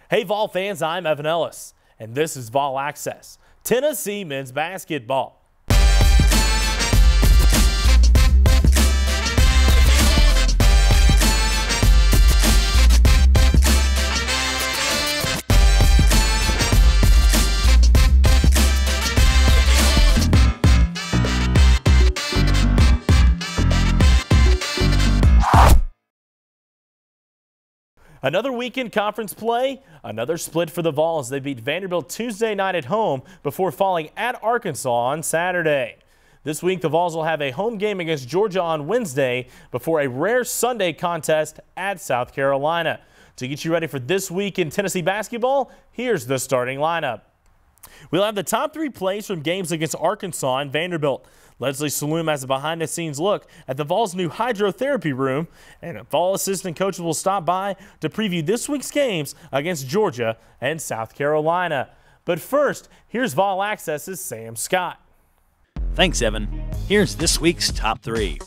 Hey Vol fans, I'm Evan Ellis, and this is Vol Access, Tennessee men's basketball. Another weekend conference play, another split for the Vols. They beat Vanderbilt Tuesday night at home before falling at Arkansas on Saturday. This week, the Vols will have a home game against Georgia on Wednesday before a rare Sunday contest at South Carolina. To get you ready for this week in Tennessee basketball, here's the starting lineup. We'll have the top three plays from games against Arkansas and Vanderbilt. Leslie Saloom has a behind-the-scenes look at the Vols' new hydrotherapy room, and Vol assistant coaches will stop by to preview this week's games against Georgia and South Carolina. But first, here's Vol Access's Sam Scott. Thanks, Evan. Here's this week's top three.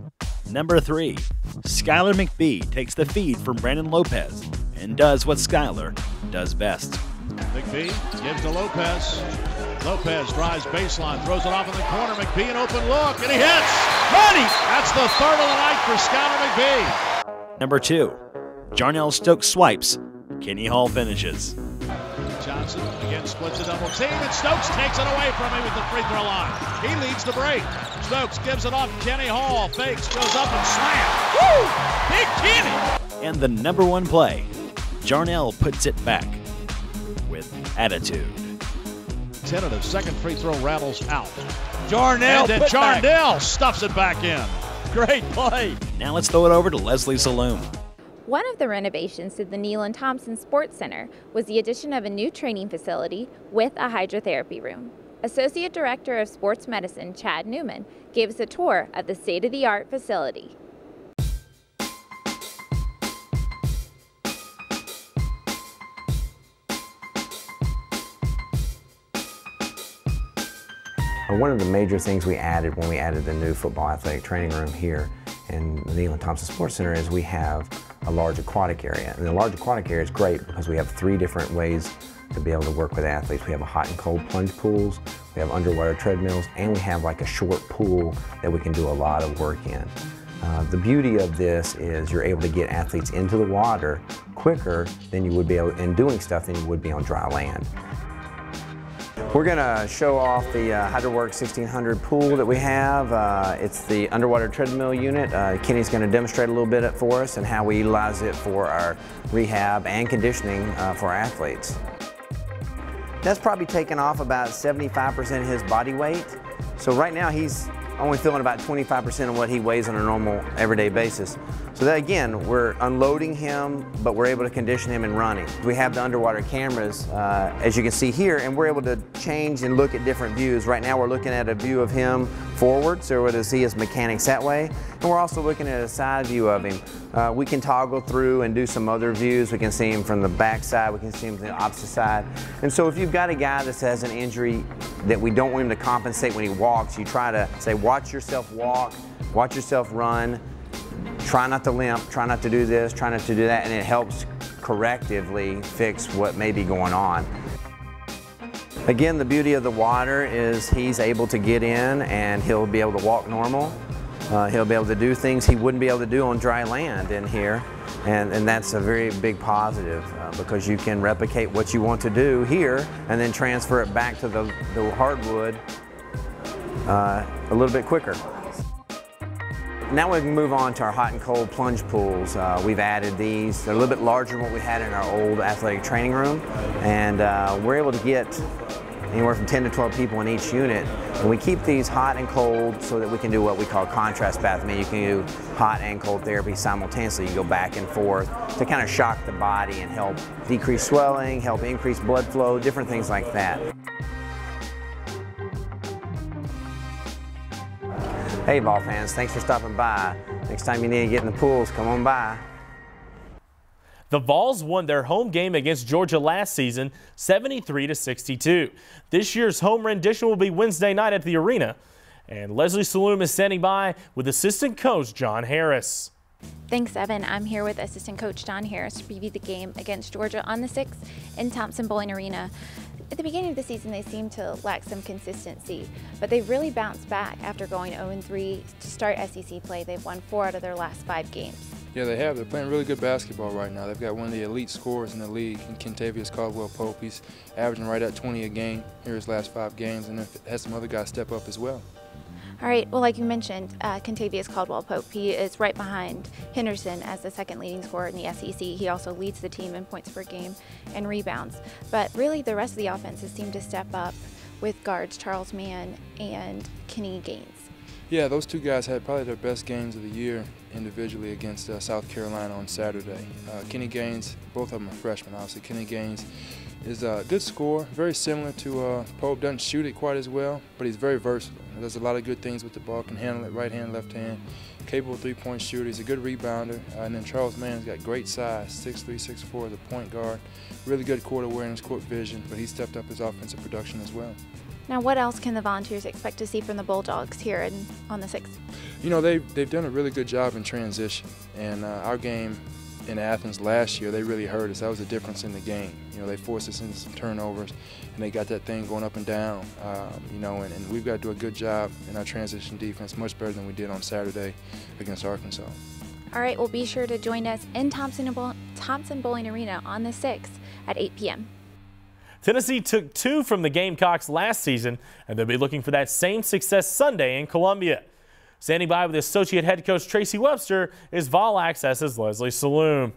Number 3, Skylar McBee takes the feed from Brandon Lopez and does what Skylar does best. McBee gives to Lopez. Lopez drives baseline, throws it off in the corner. McBee an open look, and he hits! Money! That's the third of the night for Skylar McBee. Number 2, Jarnell Stokes swipes. Kenny Hall finishes. Johnson again splits a double team, and Stokes takes it away from him with the free throw line. He leads the break. Stokes gives it off. Kenny Hall fakes, goes up and slams. Woo! Big Kenny! And the number 1 play, Jarnell puts it back with attitude. Tentative second free throw rattles out. Jarnell, and then Jarnell stuffs it back in. Great play. Now let's throw it over to Leslie Saloom. One of the renovations to the Neal and Thompson Sports Center was the addition of a new training facility with a hydrotherapy room. Associate Director of Sports Medicine Chad Newman gave us a tour of the state-of-the-art facility. One of the major things we added when we added the new football athletic training room here in the Neal and Thompson Sports Center is we have a large aquatic area. And the large aquatic area is great because we have 3 different ways to be able to work with athletes. We have a hot and cold plunge pools, we have underwater treadmills, and we have like a short pool that we can do a lot of work in. The beauty of this is you're able to get athletes into the water quicker than you would be able, and doing stuff than you would be on dry land. We're going to show off the HydroWorks 1600 pool that we have. It's the underwater treadmill unit. Kenny's going to demonstrate a little bit for us and how we utilize it for our rehab and conditioning for our athletes. That's probably taken off about 75% of his body weight. So right now he's only feeling about 25% of what he weighs on a normal everyday basis. So that again, we're unloading him, but we're able to condition him and running. We have the underwater cameras, as you can see here, and we're able to change and look at different views. Right now we're looking at a view of him forward, so we're able to see his mechanics that way. And we're also looking at a side view of him. We can toggle through and do some other views. We can see him from the back side, we can see him from the opposite side. And so if you've got a guy that has an injury that we don't want him to compensate when he walks, you try to say, watch yourself walk, watch yourself run, try not to limp, try not to do this, try not to do that, and it helps correctively fix what may be going on. Again, the beauty of the water is he's able to get in and he'll be able to walk normal. He'll be able to do things he wouldn't be able to do on dry land in here, and that's a very big positive because you can replicate what you want to do here and then transfer it back to the hardwood a little bit quicker. Now we can move on to our hot and cold plunge pools. We've added these. They're a little bit larger than what we had in our old athletic training room, and we're able to get anywhere from 10 to 12 people in each unit. And we keep these hot and cold so that we can do what we call contrast bath. I mean, you can do hot and cold therapy simultaneously. You go back and forth to kind of shock the body and help decrease swelling, help increase blood flow, different things like that. Hey Vol fans, thanks for stopping by. Next time you need to get in the pools, come on by. The Vols won their home game against Georgia last season 73-62. This year's home rendition will be Wednesday night at the arena. And Leslie Saloom is standing by with assistant coach John Harris. Thanks, Evan. I'm here with assistant coach Don Harris to preview the game against Georgia on the 6th in Thompson-Boling Arena. At the beginning of the season, they seemed to lack some consistency, but they've really bounced back after going 0-3 to start SEC play. They've won 4 out of their last 5 games. Yeah, they have. They're playing really good basketball right now. They've got one of the elite scorers in the league, in Kentavious Caldwell-Pope. He's averaging right at 20 a game here his last 5 games, and has some other guys step up as well. All right, well, like you mentioned, Kentavious Caldwell-Pope, he is right behind Henderson as the 2nd leading scorer in the SEC. He also leads the team in points per game and rebounds. But really, the rest of the offenses seem to step up with guards Charles Mann and Kenny Gaines. Yeah, those 2 guys had probably their best games of the year individually against South Carolina on Saturday. Kenny Gaines, both of them are freshmen, obviously. Kenny Gaines is a good scorer, very similar to Pope. Doesn't shoot it quite as well, but he's very versatile. He does a lot of good things with the ball, can handle it right hand, left hand, capable 3-point shooter. He's a good rebounder. And then Charles Mann's got great size, 6'3", 6'4", as a point guard. Really good court awareness, court vision, but he stepped up his offensive production as well. Now, what else can the Volunteers expect to see from the Bulldogs here on the 6th? You know, they've done a really good job in transition, and our game in Athens last year, they really hurt us. That was the difference in the game. You know, they forced us into some turnovers, and they got that thing going up and down. You know, and we've got to do a good job in our transition defense, much better than we did on Saturday against Arkansas. All right, well, be sure to join us in Thompson-Boling Arena on the 6th at 8 p.m. Tennessee took 2 from the Gamecocks last season, and they'll be looking for that same success Sunday in Columbia. Standing by with Associate Head Coach Tracy Webster is Vol Access's Leslie Saloom.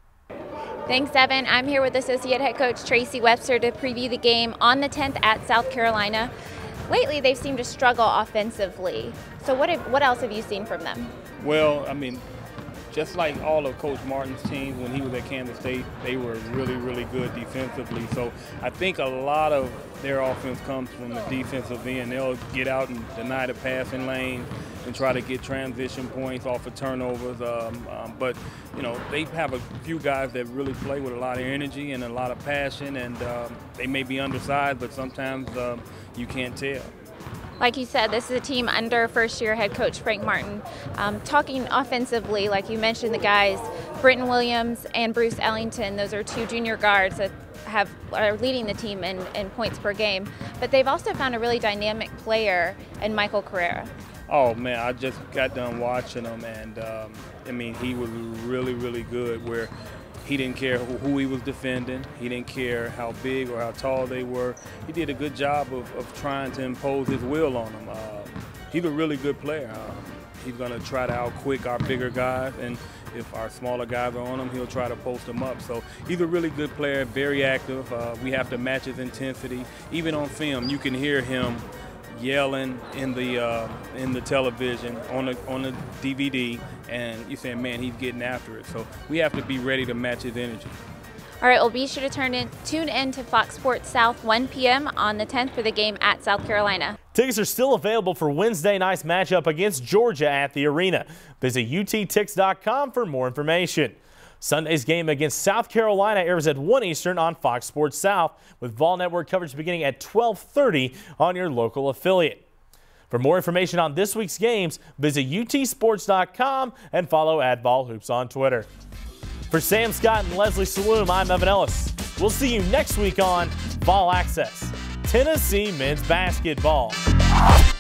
Thanks, Evan. I'm here with Associate Head Coach Tracy Webster to preview the game on the 10th at South Carolina. Lately, they've seemed to struggle offensively. So what else have you seen from them? Well, I mean, just like all of Coach Martin's teams when he was at Kansas State, they were really, really good defensively. So I think a lot of their offense comes from the defensive end. They'll get out and deny the passing lane and try to get transition points off of turnovers. But, you know, they have a few guys that really play with a lot of energy and a lot of passion, and they may be undersized, but sometimes you can't tell. Like you said, this is a team under first-year head coach Frank Martin. Talking offensively, like you mentioned, the guys, Britton Williams and Bruce Ellington, those are 2 junior guards that are leading the team in points per game. But they've also found a really dynamic player in Michael Carrera. Oh, man, I just got done watching him, and, I mean, he was really, really good where he didn't care who he was defending. He didn't care how big or how tall they were. He did a good job of trying to impose his will on them. He's a really good player. He's going to try to outquick our bigger guys, and if our smaller guys are on him, he'll try to post them up. So he's a really good player, very active. We have to match his intensity. Even on film, you can hear him yelling in the television, on the DVD, and you're saying, man, he's getting after it. So we have to be ready to match his energy. All right, well, be sure to tune in to Fox Sports South 1 p.m. on the 10th for the game at South Carolina. Tickets are still available for Wednesday night's matchup against Georgia at the arena. Visit uttix.com for more information. Sunday's game against South Carolina airs at 1 Eastern on Fox Sports South, with Vol Network coverage beginning at 12:30 on your local affiliate. For more information on this week's games, visit utsports.com and follow @VolHoops on Twitter. For Sam Scott and Leslie Saloom, I'm Evan Ellis. We'll see you next week on Vol Access, Tennessee Men's Basketball.